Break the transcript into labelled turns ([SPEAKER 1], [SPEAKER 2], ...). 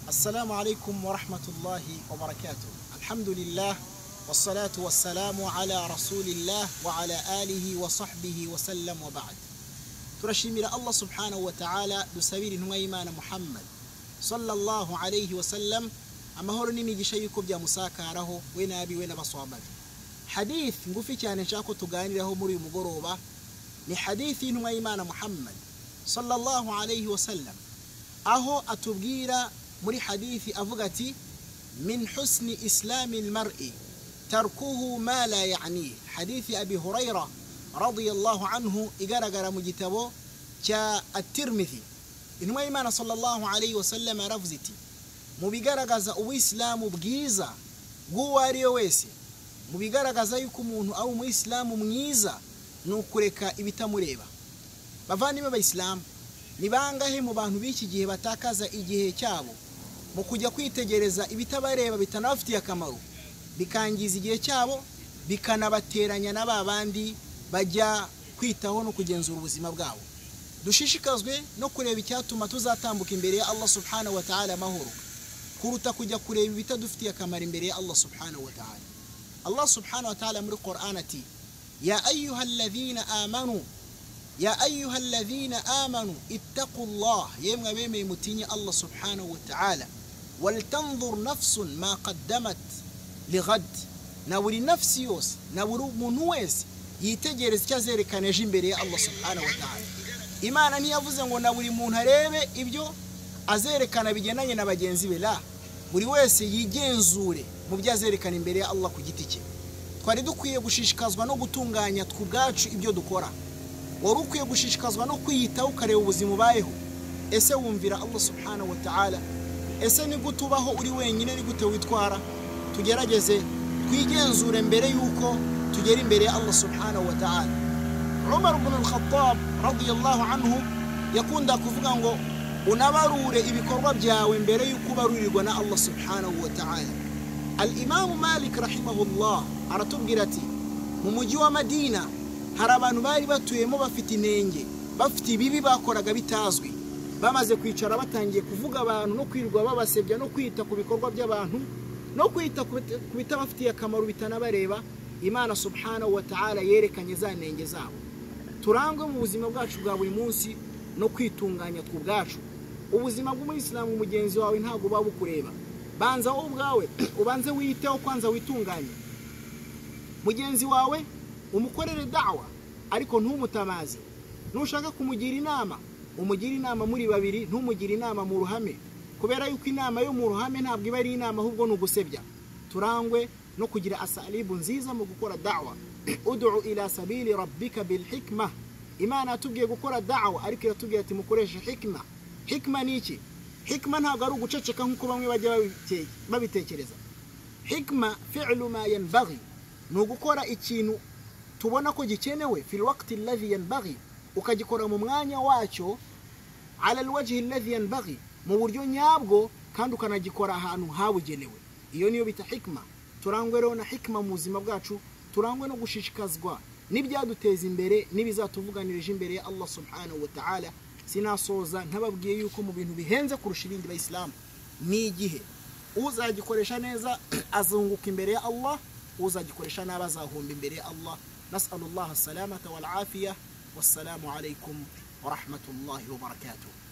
[SPEAKER 1] السلام عليكم ورحمة الله وبركاته. الحمد لله والصلاة والسلام على رسول الله وعلى آله وصحبه وسلم وبعد. ترشمير الله سبحانه وتعالى بسبيل نويمان محمد صلى الله عليه وسلم. أما هورني نيجي شيء كبجا مساكاره وين أبي وين بصوابه. حديث نقول كان شاكو تغاني له مري مغروبة لحديث نويمان محمد صلى الله عليه وسلم. أهو أتبجير مري حديث أفغتي من حسن إسلام المرء تركه ما لا يعنيه. حديث أبي هريرة رضي الله عنه إجرجر مجتبو جاء الترمذي إنما إيمان صلى الله عليه وسلم رفزتي مبيجرجز وإسلام بجيزة جواري ويسي مبيجرجز يكمون أو مسلم ميزة نوكرك إبتمريبا بفاني ما بإسلام nibangahe mu bantu b'iki gihe batakaza igihe cyabo mu kujya kwitegereza ibitabareba bitanafitiye akamaro bikangiza igihe cyabo bikanabateranya n'ababandi bajya kwitaho no kugenzura ubuzima bwabo. Dushishikazwe no kureba icyatuma tuzatambuka imbere ya Allah subhanahu wa ta'ala amahoro kuruta kujya kureba ibitadufitiye akamaro imbere ya Allah subhanahu wa ta'ala. Allah subhanahu wa ta'ala muri Qur'an ati ya ayyuhalladhina amanu يا أيها الذين آمنوا اتقوا الله يمغى بيمي متيني الله سبحانه وتعالى ولتنظر نفس ما قدمت لغد. نوري نفسي يوس نورو منويس يتجرز كزيري كان يجين بري الله سبحانه وتعالى. إيمانا نيافوزن ونوري منهريبي إبجو أزيري كان بجناني نبجنزي بلا buri wese yigenzure mu byazerekana imbere ya Allah ku giti cye. Twari dukwiye gushishikazwa no gutunganya twubwacu ibyo dukora. Wari ukwiye gushishikazwa no kwiyitaho ukareba ubuzima ubayeho. Ese wumvira Allah subhanahu wa ta'ala? Ese ni gutubaho uri wenyine ni gute witwara? Tugerageze twigenzure mbere yuko tugera imbere ya Allah subhanahu wa ta'ala. Umar ibn al-Khattab radiyallahu anhu yakunda kuvuga ngo unabarure ibikorwa byawe mbere yuko barurirwa na Allah subhanahu wa ta'ala. Al-Imam Malik rahimahullah aratubwira ati mu mujyi wa Madina hari abantu bari batuyemo bafite inenge bafite ibibi bakoraga bitazwi bamaze kwicara batangiye kuvuga abantu no kwirwa babasebya no kwita ku bikorwa by'abantu no kwita ku bitabafitiye akamaro bitanabareba. Imana subhanahu wa ta'ala yerekanye za nenge zabo. Turangwe mu buzima bwacu bwa buri munsi no kwitunganya twubwacu. Ubuzima bw'umuyisilamu mugenzi wawe ntago babukureba. Banza wowe ubwawe ubanze witeho kwanza witunganye. Mugenzi wawe umukorere da'wa ariko ntumutamaze. Nushaka kumugira inama umugira inama muri babiri, ntumugira inama mu ruhame, kubera yuko inama yo mu ruhame ntabwo iba ari inama ahubwo n'ugusebya. Turangwe no kugira asalibu nziza mu gukora da'wa. Ud'u ila sabili rabbika bil hikma. Imana atubwiye gukora da'wa ariko iratubwiye ati mukoreshe hikma. Hikma ni iki? Hikma ntabwo ari uguceceka nkuko bamwe bajya babitekereza. Hikma fi'lu ma yanbaghi, no gukora ikintu tubona ko gikenewe fil waqti alladhi yanbaghi, ukagikora mu mwanya wacyo ala alwajhi alladhi yanbaghi, mu buryo nyabwo kandi ukanagikora ahantu habugenewe. Iyo niyo bita hikma. Turangwe rero na hikma mu buzima bwacu, turangwe no gushishikazwa n'ibyaduteza imbere n'ibizatuvuganirije imbere ya Allah subhanahu wa ta'ala. Sinasoza ntababwiye yuko mu bintu bihenze kurusha ibindi bayisilamu ni igihe. Uzagikoresha neza azunguka imbere ya Allah, uzagikoresha nabi azahomba imbere ya Allah. نسأل الله السلامة والعافية والسلام عليكم ورحمة الله وبركاته.